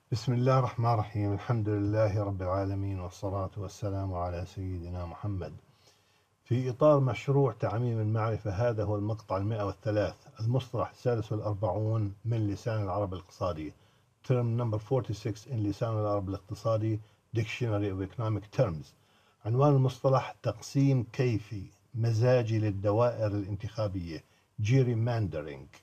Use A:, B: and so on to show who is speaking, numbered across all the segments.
A: بسم الله الرحمن الرحيم. الحمد لله رب العالمين، والصلاة والسلام على سيدنا محمد. في إطار مشروع تعميم المعرفة، هذا هو المقطع 103، المصطلح السادس والأربعون من لسان العرب الاقتصادي. Term number 46 in لسان العرب الاقتصادي Dictionary of Economic Terms. عنوان المصطلح: تقسيم كيفي مزاجي للدوائر الانتخابية Gerrymandering.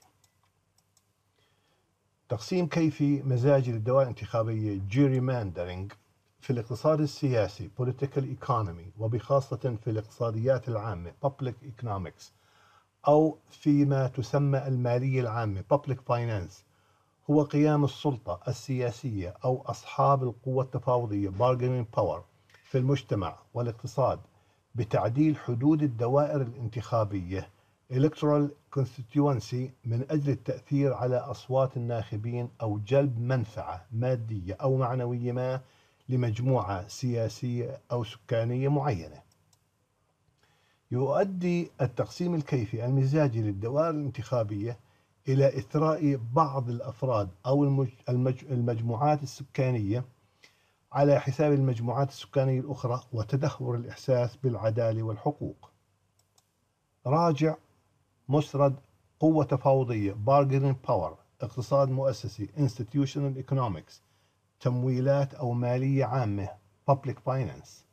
A: تقسيم كيفي مزاجي للدوائر الانتخابية Gerrymandering في الاقتصاد السياسي Political Economy، وبخاصة في الاقتصاديات العامة Public Economics، أو فيما تسمى المالية العامة Public Finance، هو قيام السلطة السياسية أو أصحاب القوة التفاوضية Bargaining Power في المجتمع والاقتصاد بتعديل حدود الدوائر الانتخابية Electoral Constituency من أجل التأثير على أصوات الناخبين أو جلب منفعة مادية أو معنوية ما لمجموعة سياسية أو سكانية معينة. يؤدي التقسيم الكيفي المزاجي للدوائر الانتخابية إلى إثراء بعض الأفراد أو المجموعات السكانية على حساب المجموعات السكانية الأخرى، وتدهور الإحساس بالعدالة والحقوق. راجع مسرد قوة تفاوضية Bargaining Power، اقتصاد مؤسسي Institutional Economics، تمويلات أو مالية عامة Public Finance.